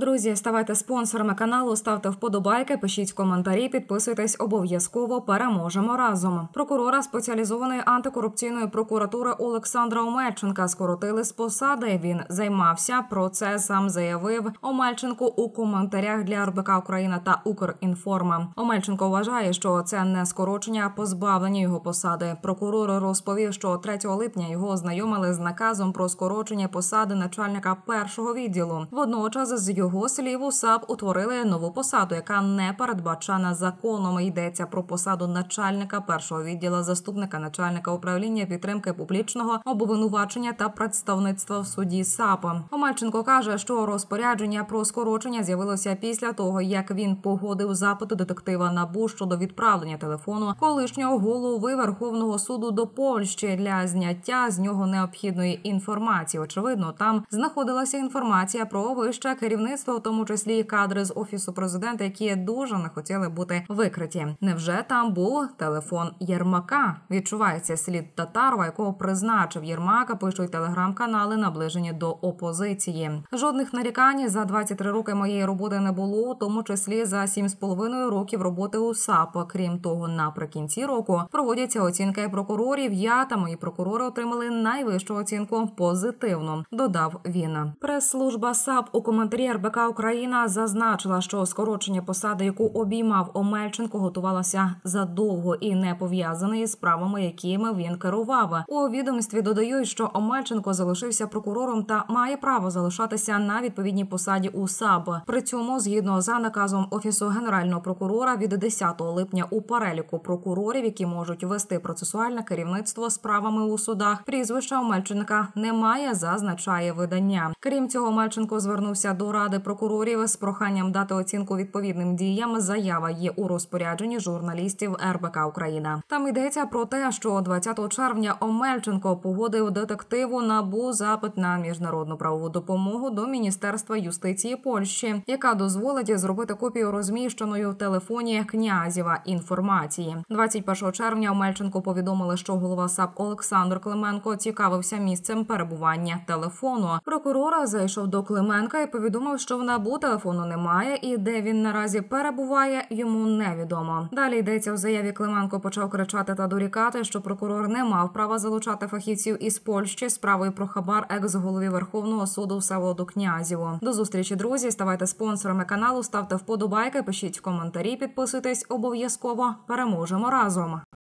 Друзі, ставайте спонсорами каналу, ставте вподобайки, пишіть коментарі, підписуйтесь обов'язково, переможемо разом. Прокурора спеціалізованої антикорупційної прокуратури Олександра Омельченка скоротили з посади. Він займався процесом, заявив Омельченко у коментарях для РБК Україна та Укрінформа. Омельченко вважає, що це не скорочення, а позбавлення його посади. Прокурор розповів, що 3 липня його ознайомили з наказом про скорочення посади начальника першого відділу. Водночас, з його слів, у САП утворили нову посаду, яка не передбачена законом. Йдеться про посаду начальника першого відділу, заступника начальника управління підтримки публічного обвинувачення та представництва в суді САП. Омельченко каже, що розпорядження про скорочення з'явилося після того, як він погодив запит детектива НАБУ щодо відправлення телефону колишнього голови Верховного суду до Польщі для зняття з нього необхідної інформації. Очевидно, там знаходилася інформація про вище керівництво, в тому числі і кадри з Офісу Президента, які дуже не хотіли бути викриті. Невже там був телефон Єрмака? Відчувається слід Татарова, якого призначив Єрмак, пишуть телеграм-канали, наближені до опозиції. Жодних нарікань за 23 роки моєї роботи не було, у тому числі за 7,5 років роботи у САП. Крім того, наприкінці року проводяться оцінки прокурорів. Я та мої прокурори отримали найвищу оцінку – позитивну, додав він. Прес-служба САП у коментарі РБК Україна зазначила, що скорочення посади, яку обіймав Омельченко, готувалося задовго і не пов'язане із справами, якими він керував. У відомстві додають, що Омельченко залишився прокурором та має право залишатися на відповідній посаді у САП. При цьому, згідно за наказом Офісу Генерального прокурора від 10 липня у переліку прокурорів, які можуть вести процесуальне керівництво справами у судах, прізвища Омельченка немає, зазначає видання. Крім цього, Омельченко звернувся до Ради прокурорів з проханням дати оцінку відповідним діям. Заява є у розпорядженні журналістів РБК Україна. Там йдеться про те, що 20 червня Омельченко погодив детективу НАБУ запит на міжнародну правову допомогу до Міністерства юстиції Польщі, яка дозволить зробити копію розміщеної в телефоні Князєва інформації. 21 червня Омельченко повідомили, що голова САП Олександр Клименко цікавився місцем перебування телефону. Прокурор зайшов до Клименка і повідомив, що в НАБУ телефону немає і де він наразі перебуває, йому невідомо. Далі йдеться в заяві, Клименко почав кричати та дорікати, що прокурор не мав права залучати фахівців із Польщі справою про хабар екс-голові Верховного суду Всеволоду Князєву. До зустрічі, друзі, ставайте спонсорами каналу, ставте вподобайки, пишіть коментарі, підписуйтесь обов'язково. Переможемо разом!